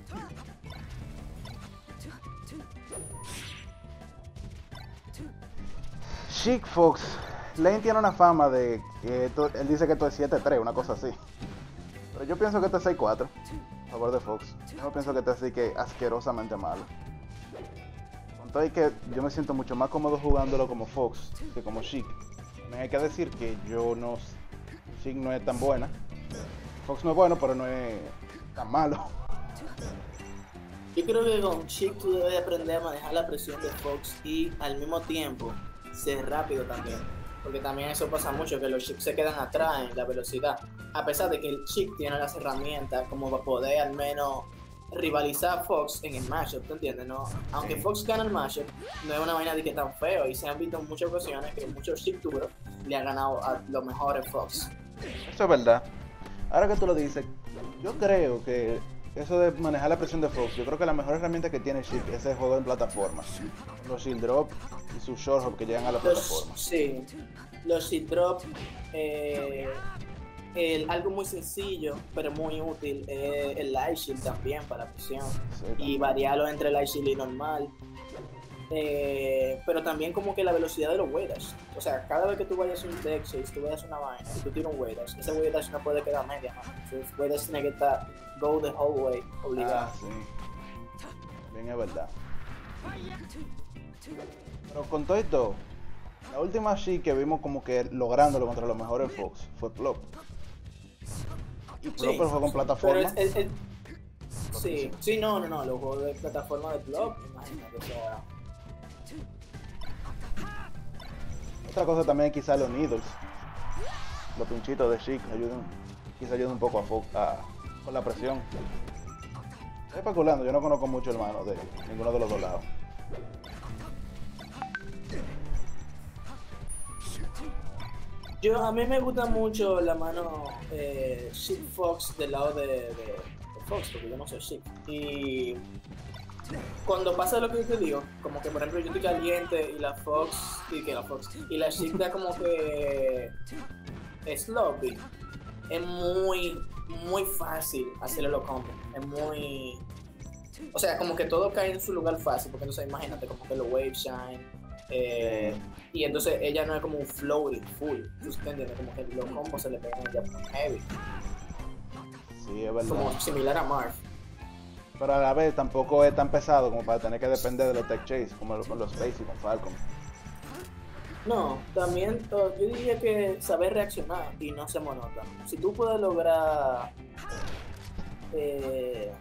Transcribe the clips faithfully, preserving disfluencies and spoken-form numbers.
Chic Fox. Lane tiene una fama de que esto, él dice que esto es siete tres, una cosa así. Pero yo pienso que esto es seis cuatro. A favor de Fox. Yo no pienso que esto es así que asquerosamente malo. Con todo y que yo me siento mucho más cómodo jugándolo como Fox que como Chic. También hay que decir que yo no... Chic no es tan buena. Fox no es bueno, pero no es tan malo. Yo creo que con Chic tú debes aprender a manejar la presión de Fox y al mismo tiempo ser rápido también. Porque también eso pasa mucho, que los Chic se quedan atrás en la velocidad. A pesar de que el Chic tiene las herramientas como para poder al menos rivalizar a Fox en el matchup, ¿tú entiendes? ¿No? Aunque Fox gana el matchup, no es una vaina de que tan feo. Y se han visto en muchas ocasiones que muchos Chic duros le han ganado a los mejores Fox. Eso es verdad. Ahora que tú lo dices, yo creo que eso de manejar la presión de Fox, yo creo que la mejor herramienta que tiene Chic es el juego en plataforma. Los shield drop y sus short hop que llegan a la Los, plataforma. sí, los shield drop, eh, el, algo muy sencillo pero muy útil es el light shield también para presión. Sí, Y también. variarlo entre light shield y normal. Eh, pero también como que la velocidad de los weight dash. O sea, cada vez que tú vayas a un deck chase, tú vayas a una vaina y tú tiras un weight dash, ese weight dash no puede quedar media, ¿no? Entonces, weight dash tiene que estar go the whole way, obligado. Ah, sí. Bien, es verdad. Pero con todo esto, la última Chic que vimos como que lográndolo contra los mejores Fox fue Plop. Y Plop Sí, el juego en plataforma. Pero es, es, es, sí, sí, no, no, no, los juegos de plataforma de Plop, imagínate, o sea. Otra cosa también quizá los needles. Los pinchitos de Chic ayudan, quizá ayudan un poco a Fox a, con la presión. Estoy especulando, yo no conozco mucho hermano de ninguno de los dos lados. Yo, a mí me gusta mucho la mano eh, Chic Fox del lado de, de, de Fox, porque yo no soy Chic. Y cuando pasa lo que yo te digo, como que por ejemplo yo estoy caliente y la Fox, y que la Fox, y la Chic da como que sloppy, es muy, muy fácil hacerle los combos, es muy... O sea, como que todo cae en su lugar fácil, porque entonces imagínate como que los Wave Shine, eh, y entonces ella no es como un floating full, ¿tú entiendes? Como que los combos se le pegan a ella heavy, Sí, es verdad. como similar a Marth. Pero a la vez tampoco es tan pesado como para tener que depender de los tech chase, como con los Space y con Falcon. No, también uh, yo diría que saber reaccionar y no ser monótono. Si tú puedes lograr eh,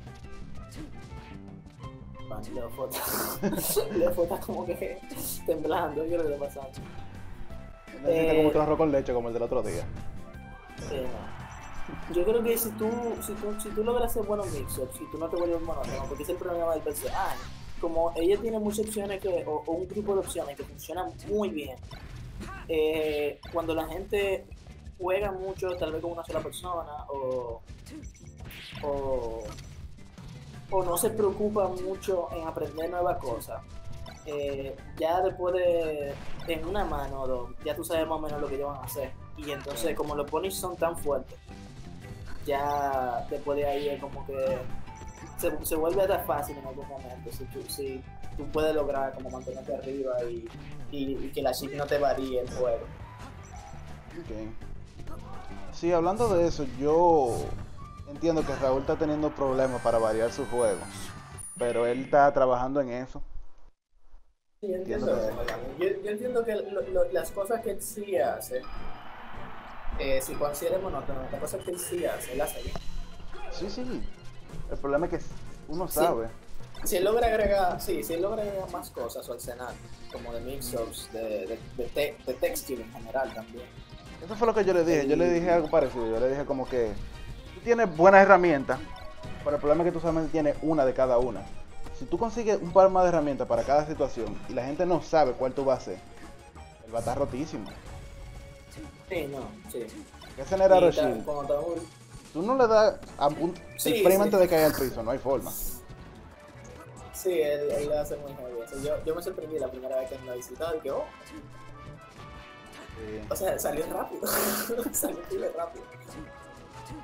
Leo Fota Leo Fota como que temblando, yo lo que está pasando. Necesita Eh, como otro arroz con leche como el del otro día. Eh, no. Yo creo que si tú, si tú, si tú logras hacer buenos mix-ups, si tú no te vuelves monótono, porque es el problema del P C A, como ella tiene muchas opciones que, o, o un grupo de opciones que funcionan muy bien, eh, cuando la gente juega mucho tal vez con una sola persona o, o, o no se preocupa mucho en aprender nuevas cosas, eh, ya después de en una mano o dos, ya tú sabes más o menos lo que ellos van a hacer. Y entonces como los punish son tan fuertes, ya después de ahí es como que se, se vuelve hasta fácil en algún momento si tú, si tú puedes lograr como mantenerte arriba y, y, y que la Chic no te varíe el juego. Okay. Sí, hablando de eso, yo entiendo que Raúl está teniendo problemas para variar su juego, pero él está trabajando en eso. Sí, yo entiendo, Entiendo yo, yo entiendo que lo, lo, las cosas que él sí hace, eh, si considera monótono, las cosas que él sí hace, él hace bien. Sí, sí. El problema es que uno Sí. sabe. Si él logra agregar, sí, si él logra agregar más cosas al arsenal, como de mix-ups, de, de, de, te, de textil en general también. Eso fue lo que yo le dije. Yo le dije algo parecido. Yo le dije como que tú tienes buenas herramientas, pero el problema es que tú solamente tienes una de cada una. Si tú consigues un par más de herramientas para cada situación y la gente no sabe cuál tú vas a hacer, él va a estar rotísimo. Sí, no, sí. ¿Qué genera Y ta- Roshin? cuando está un- Tú no le das a un, Sí, el frame sí. antes de caer al piso, no hay forma. Sí, él, él lo hace muy heavy. O sea, yo, yo me sorprendí la primera vez que me lo visitó y que, oh, Sí. o sea, salió rápido. Salió muy rápido.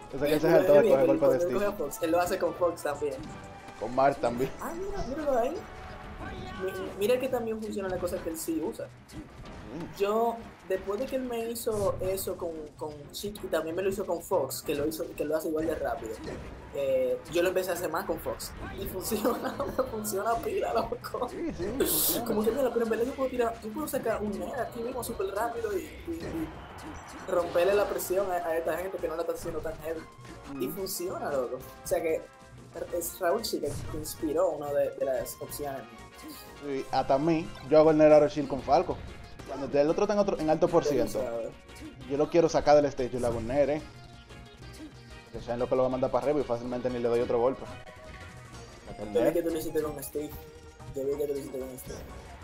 Ese que se saltó a coger golpe de Steve. Steve. Fox, él lo hace con Fox también. Con Marth también. Ah, mira, míralo ahí. Mira que también funciona la cosa que él sí usa. Yo, después de que él me hizo eso con, con Chic y también me lo hizo con Fox, que lo hizo, que lo hace igual de rápido, eh, yo lo empecé a hacer más con Fox. Y funciona, funciona pila, loco. Sí, sí, funciona. Como que mira, pero en verdad yo puedo tirar, yo puedo sacar un Ned aquí mismo súper rápido y, y, y romperle la presión a, a esta gente que no la está haciendo tan heavy. Mm. Y funciona, loco. O sea que es Raúl Chic que inspiró una de, de las opciones. Sí, hasta a mí, yo hago el Neraro Shield con Falco. Cuando el otro está en, otro, en alto por ciento, yo lo quiero sacar del stage y le hago un Ner, eh. Que Shine lo que lo va a mandar para arriba y fácilmente ni le doy otro golpe. Yo vi que tú lo hiciste con Steve. Yo vi que tú lo hiciste con Steve.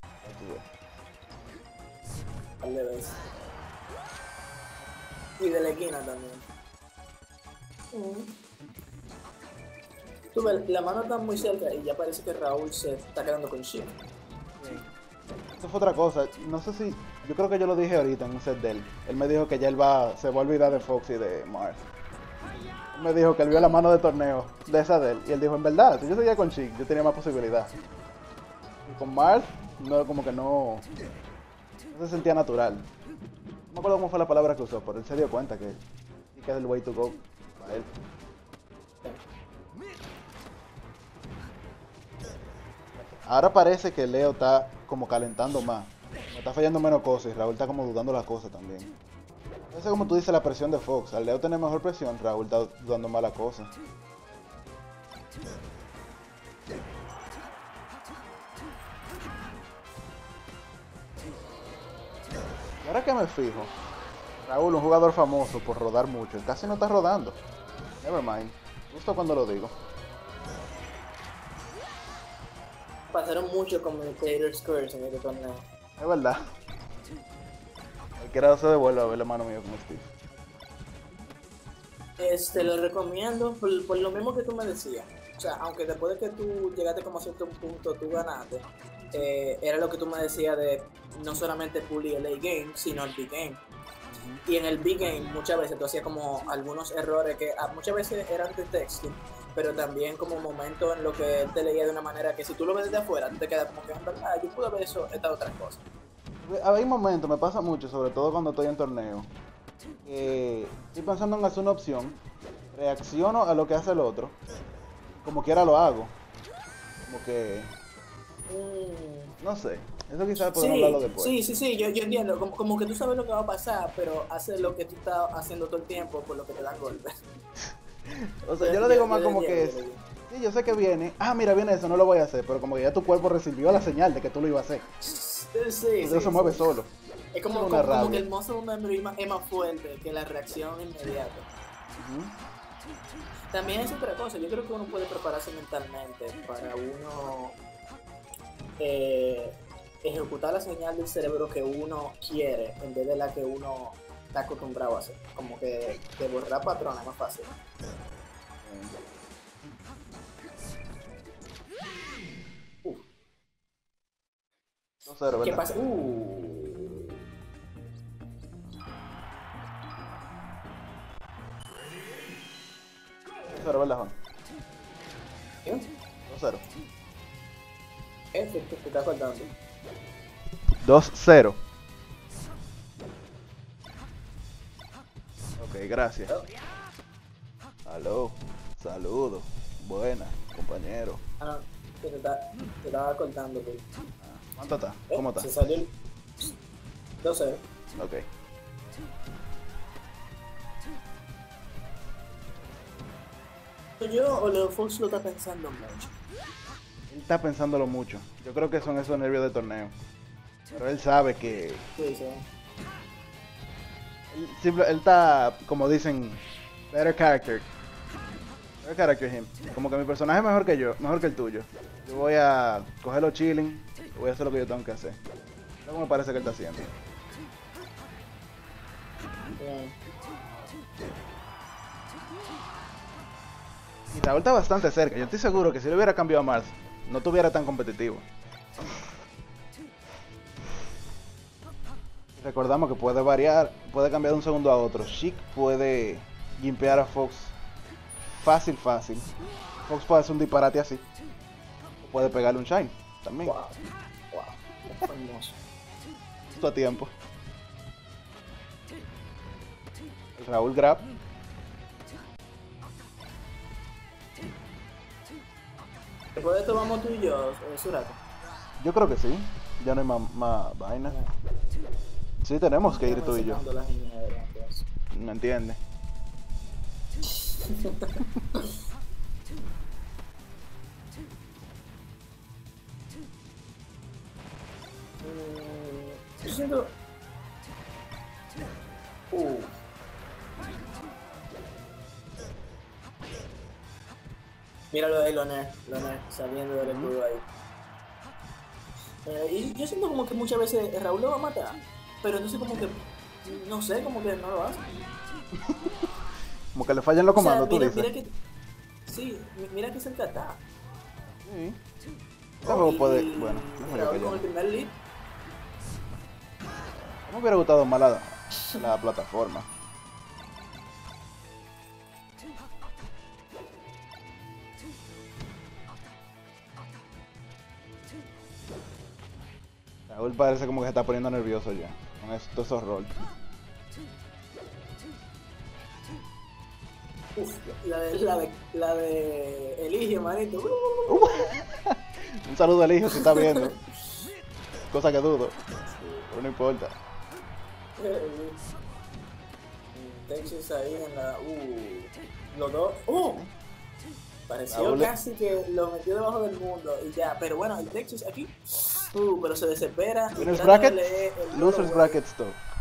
Al revés. Y de la esquina también. Mm. Tú ves, la mano está muy cerca y ya parece que Raúl se está quedando con Shield. Eso fue otra cosa, no sé si, yo creo que yo lo dije ahorita en un set de él. Él me dijo que ya él va, se va a olvidar de Fox y de Marth. Él me dijo que él vio la mano de torneo de esa de él. Y él dijo, en verdad, si yo seguía con Chic, yo tenía más posibilidad. Y con Marth, no, como que no, no se sentía natural. No me acuerdo cómo fue la palabra que usó, pero él se dio cuenta que, que es el way to go para él. Ahora parece que Leo está como calentando más. Me está fallando menos cosas y Raúl está como dudando las cosas también. Eso es como tú dices, la presión de Fox. Al Leo tener mejor presión, Raúl está dudando más las cosas. Y ahora que me fijo, Raúl, un jugador famoso por rodar mucho, él casi no está rodando. Nevermind, justo cuando lo digo. Pasaron mucho Commentator's Curse en este torneo. Es verdad. Cualquiera se devuelve a ver la mano mía como Steve. Este, lo recomiendo por, por lo mismo que tú me decías. O sea, aunque después de que tú llegaste como a cierto punto, tú ganaste, eh, era lo que tú me decías de no solamente pulir el A-Game, sino el B-Game. Uh-huh. Y en el B-Game muchas veces tú hacías como algunos errores que ah, muchas veces eran de texting, pero también como momentos en lo que él te leía de una manera que si tú lo ves desde afuera, te queda como que en verdad, yo pude haber eso, esta otra cosa. Hay momentos, me pasa mucho, sobre todo cuando estoy en torneo, que estoy pensando en hacer una opción, reacciono a lo que hace el otro, como quiera lo hago, como que, mm. no sé, eso quizás podemos sí, hablarlo después. Sí, sí, sí, yo, yo entiendo, como, como que tú sabes lo que va a pasar, pero haces lo que tú estás haciendo todo el tiempo por lo que te dan golpes. O sea, yo lo digo más como que es, sí, yo sé que viene, ah, mira, viene eso, no lo voy a hacer, pero como que ya tu cuerpo recibió la señal de que tú lo ibas a hacer. Sí, sí. Entonces se mueve solo. Es como, como, como que el muscle memory es más fuerte que la reacción inmediata. Uh-huh. También es otra cosa, yo creo que uno puede prepararse mentalmente para uno eh, ejecutar la señal del cerebro que uno quiere en vez de la que uno está acostumbrado a hacer. Como que de borrar patrones es más fácil. Uh. dos cero, ¿verdad? ¿Qué pasa? Uh. dos cero, ¿verdad, Juan? ¿Qué? dos cero. Este que te está faltando. dos cero. Ok, gracias. Aló, saludos. Buenas, compañero. Ah, no, te, está, te estaba cortando. Pues. Ah, ¿cuánto está? ¿Cómo está? Se salió el dos cero. Ok. Yo o Leo Fox lo está pensando mucho. Él está pensándolo mucho. Yo creo que son esos nervios de torneo. Pero él sabe que... Sí, sí. Él, simple, él está, como dicen, better character. Better character him. Como que mi personaje es mejor que yo, mejor que el tuyo. Yo voy a cogerlo chilling, voy a hacer lo que yo tengo que hacer. Es lo que me parece que él está haciendo. Bien. Y Raúl está bastante cerca. Yo estoy seguro que si le hubiera cambiado a Marth, no estuviera tan competitivo. Recordamos que puede variar, puede cambiar de un segundo a otro. Chic puede gimpear a Fox fácil, fácil. Fox puede hacer un disparate así. O puede pegarle un Shine también. Wow. Wow. Hermoso. Justo a tiempo. El Raúl grab. Después de esto vamos tú y yo, eh, Surato. Yo creo que sí. Ya no hay más, más vaina. Sí, tenemos que ir tú y yo. Las ingenierías, entonces. No entiende. Mm, yo siento. Uh. Míralo ahí, Loné, Loné, saliendo del escudo ahí. Eh, y yo siento como que muchas veces Raúl lo va a matar, pero entonces como que, no sé, como que no lo hace. Como que le fallan los comandos, O sea, mira, tú dices. mira que, sí, mi- mira que cerca está. Sí. Este juego puede. Y Bueno, no Raúl sé con el primer lead. me hubiera gustado más la, la plataforma. Raúl parece como que se está poniendo nervioso ya con estos esos roles. Uf, la de, la de, la de Eligio, manito. Uh, un saludo al hijo si está viendo. Cosa que dudo, pero no importa. Texas ahí en la. Uh, los dos. ¡Oh! Pareció Raúl- casi que lo metió debajo del mundo y ya. Pero bueno, el Texas aquí. Uh, pero se desespera. y Winners trata de bracket, leer el losers juego, bracket stop.